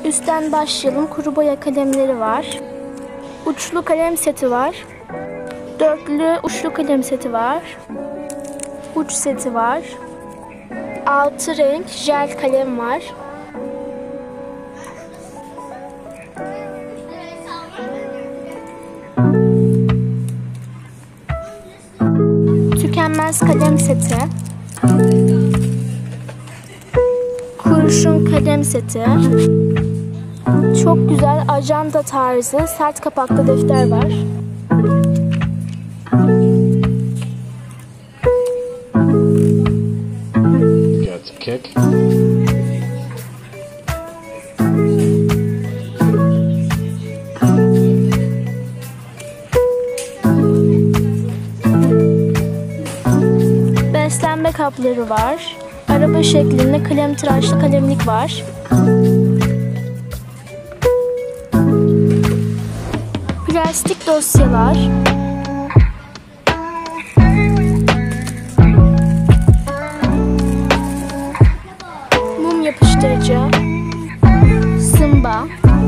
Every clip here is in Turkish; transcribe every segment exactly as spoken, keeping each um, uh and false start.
Üstten başlayalım. Kuru boya kalemleri var. Uçlu kalem seti var. Dörtlü uçlu kalem seti var. Uç seti var. Altı renk jel kalem var. Tükenmez kalem seti. Kurşun kalem seti. Çok güzel ajanda tarzı sert kapaklı defter var. Get kick. Beslenme kapları var. Araba şeklinde kalem tıraşlı kalemlik var. Plastik dosyalar. Mum yapıştırıcı. Sımba.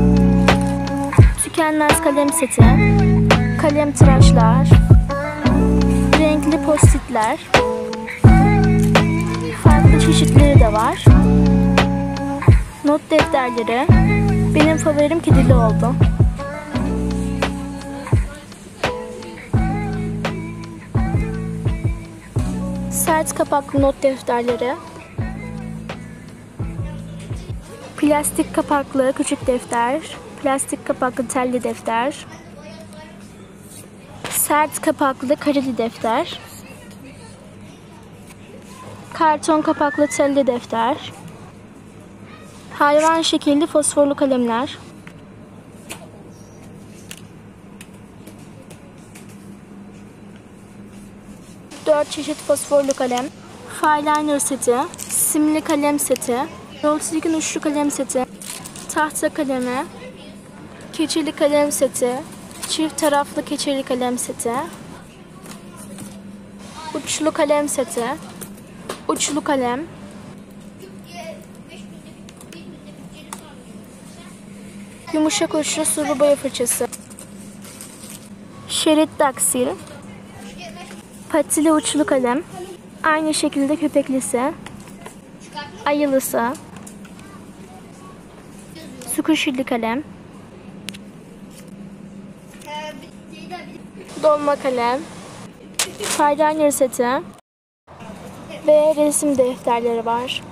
Tükenmez kalem seti. Kalem tıraşlar. Renkli postitler. Farklı çeşitleri de var. Not defterleri. Benim favorim kedili oldu. Sert kapaklı not defterleri. Plastik kapaklı küçük defter. Plastik kapaklı telli defter. Sert kapaklı kareli defter. Karton kapaklı telli defter. Hayvan şekilli fosforlu kalemler. Dört çeşit fosforlu kalem. Fineliner seti. Simli kalem seti. Rolsilikon uçlu kalem seti. Tahta kalemi. Keçeli kalem seti. Çift taraflı keçeli kalem seti. Uçlu kalem seti. Uçlu kalem. Yumuşak uçlu sulu boya fırçası. Şerit daksil. Patili uçlu kalem. Aynı şekilde köpeklisi. Ayılısı. Squishy'li kalem. Dolma kalem. Fineliner seti. Ve resim defterleri var.